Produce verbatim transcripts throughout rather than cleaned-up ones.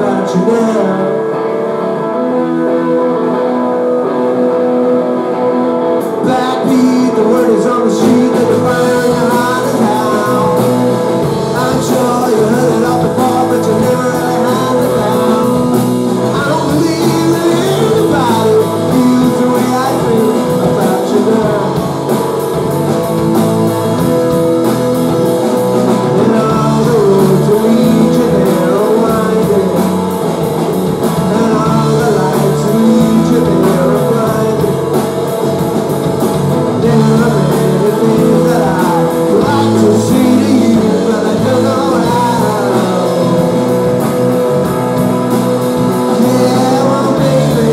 about you now. Backbeat, the word is on the street that the fire in your heart is out. I'm sure you heard it all before, but you never really had it down. I don't believe that anybody feels the way I feel about you now. And all the roads to lead you there are winding, and all the lights to lead you there are blinding. There are many things that I'd like to say to you, but I don't know how. Yeah, well, baby,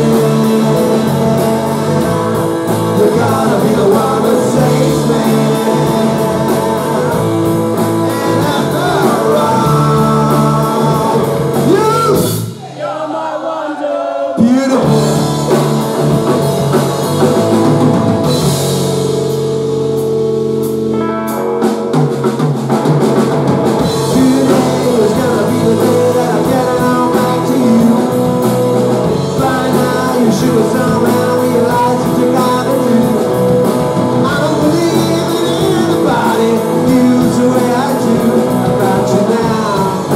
you're gonna be the one that saves me. And after all, you, you're my wonder. Beautiful. Today is gonna be the day that I'm getting on back to you. By now you should have somehow realized what you gotta do. I don't believe in anybody feels the way I do about you now.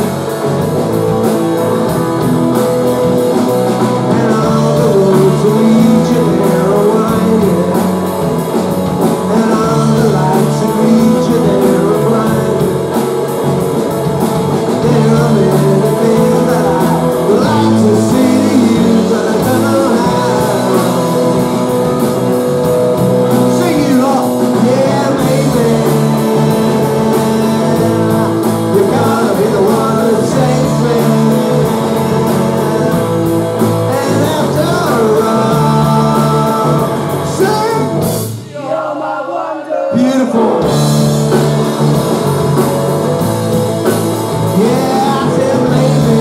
And all the roads to lead you there are winding, and all the lights that lead you there are blinding. There are many things that I'd like to say to you, but I don't know how. Sing it all, yeah, baby. You're gonna be the one that saves me. And after all, sing, you're my wonder. Beautiful. Yeah, I said, baby,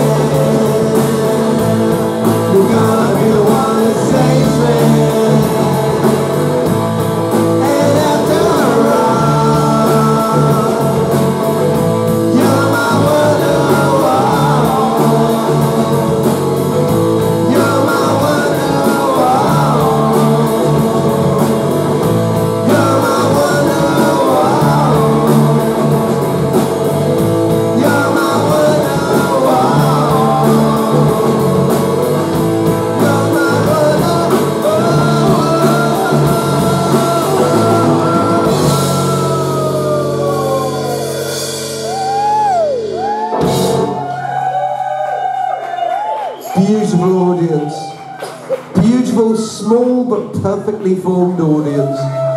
you're gonna be the one that saves me. And after all, you're my Wonderwall. You're my Wonderwall. You're my Wonderwall. You're my Wonderwall. You're my Beautiful audience. Beautiful, small but perfectly formed audience.